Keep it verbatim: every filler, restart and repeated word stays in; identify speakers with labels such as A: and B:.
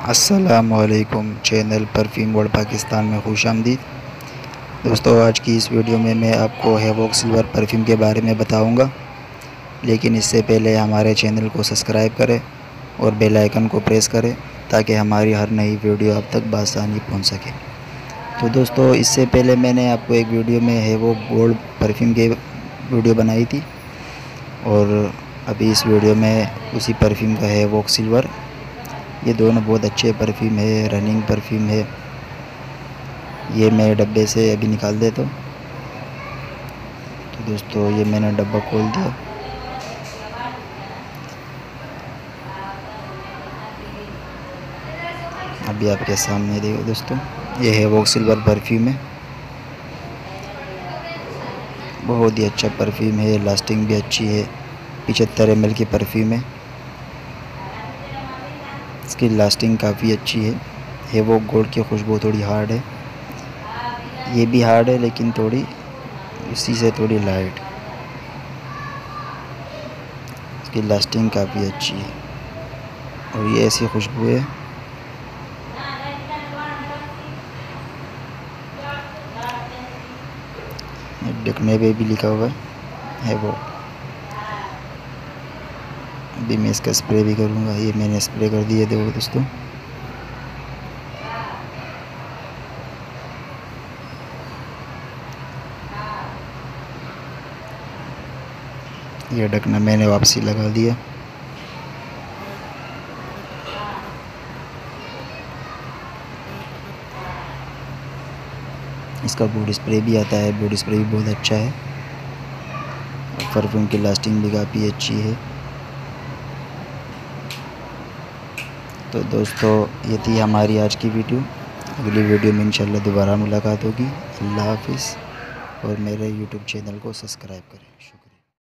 A: अस्सलामुअलैकुम। Channel perfume world Pakistan में खुशामदीद। दोस्तों, आज की इस वीडियो में मैं आपको हैवॉक सिल्वर परफ्यूम के बारे में बताऊंगा, लेकिन इससे पहले हमारे चैनल को सब्सक्राइब करें और बेल आइकन को प्रेस करें ताकि हमारी हर नई वीडियो आप तक बआसानी पहुंच सके। तो दोस्तों, इससे पहले मैंने आपको एक वीडियो में हैवॉक गोल्ड परफ्यूम के वीडियो बनाई थी और अभी इस वीडियो में उसी परफ्यूम का हैवॉक सिल्वर। ये दोनों बहुत अच्छे परफ्यूम है, रनिंग परफ्यूम है। ये मैं डब्बे से अभी निकाल देता हूँ। तो दोस्तों, ये मैंने डब्बा खोल दिया। अभी आपके सामने देखो दोस्तों, ये हैवॉक सिल्वर परफ्यूम है। बहुत ही अच्छा परफ्यूम है, लास्टिंग भी अच्छी है। पचहत्तर एम एल की परफ्यूम है, इसकी लास्टिंग काफ़ी अच्छी है। हैवॉक गोल्ड की खुशबू थोड़ी हार्ड है, ये भी हार्ड है लेकिन थोड़ी इसी से थोड़ी लाइट। इसकी लास्टिंग काफ़ी अच्छी है और ये ऐसी खुशबू है। ढकने पे भी लिखा हुआ है हैवॉक। अभी मैं इसका स्प्रे भी करूँगा। ये मैंने स्प्रे कर दिया। देखो दोस्तों, ये ढकना मैंने वापसी लगा दिया। इसका बॉडी स्प्रे भी आता है, बॉडी स्प्रे भी बहुत अच्छा है। परफ्यूम की लास्टिंग भी काफ़ी अच्छी है। तो दोस्तों, ये थी हमारी आज की वीडियो। अगली वीडियो में इंशाल्लाह दोबारा मुलाकात होगी। अल्लाह हाफिज़ और मेरे यूट्यूब चैनल को सब्सक्राइब करें। शुक्रिया।